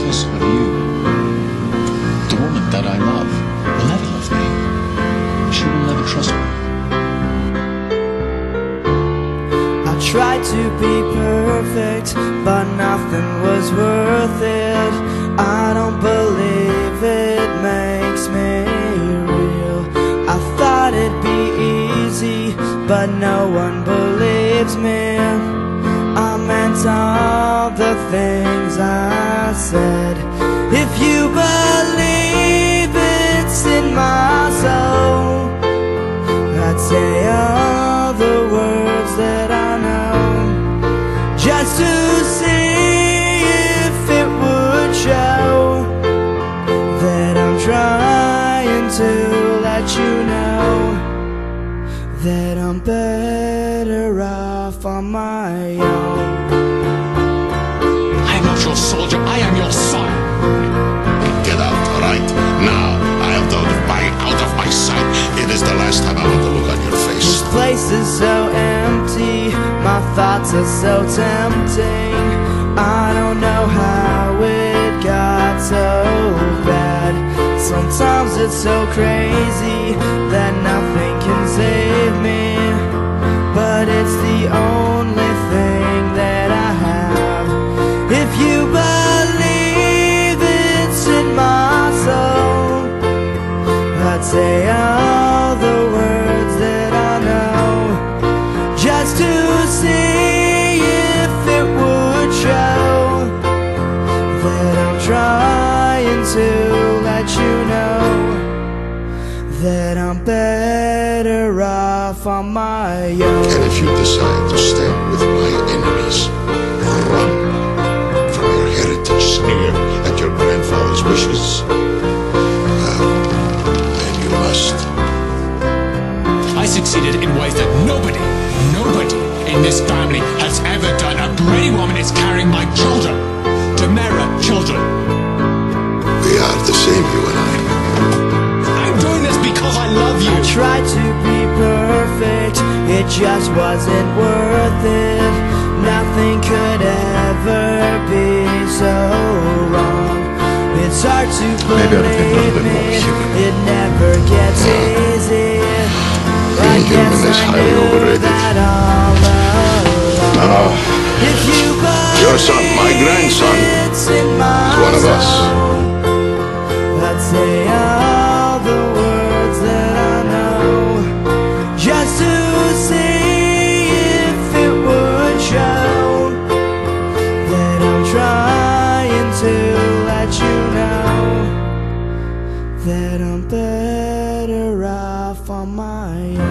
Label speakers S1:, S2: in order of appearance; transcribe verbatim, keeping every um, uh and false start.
S1: because of you, the woman that I love will never love me. She will never trust me.
S2: I tried to be perfect, but nothing was worth it. I don't believe it makes me real. I thought it'd be easy, but no one believes me. I meant all the things I said. If you believe it's in my soul, I'd say all the words that I know, just to see if it would show that I'm trying to let you know that I'm better off on my own.
S1: I am not your soldier, I am your son.
S3: Get out, right? Now, I'll go out of my sight. It is the last time I want to look at your face.
S2: This place is so empty, my thoughts are so tempting. I don't know how it got so bad. Sometimes it's so crazy that nothing can save me, but it's the only thing that I have. If you believe it's in my soul, I'd say all the words that I know, just to see if it would show that I'm trying to let you know that I'm better off on my own.
S3: And if you decide to stand with my enemies, run from your heritage, sneer at your grandfather's wishes, well, then you must.
S1: I succeeded in ways that nobody, nobody in this family has ever done. A pretty woman is carrying my children, Demera children.
S3: We are the same, you and I.
S1: I'm doing this because I love you.
S2: I tried to be perfect, it just wasn't worth it. Nothing could ever be so wrong. It's hard to believe me, it never gets easy. I guess I knew that all along.
S3: Oh,
S2: If you
S3: your son, my grandson,
S2: it's in my
S3: is one of us.
S2: soul, I'd say all the words that I know, just to see if it would show that I'm trying to let you know that I'm better off on my own.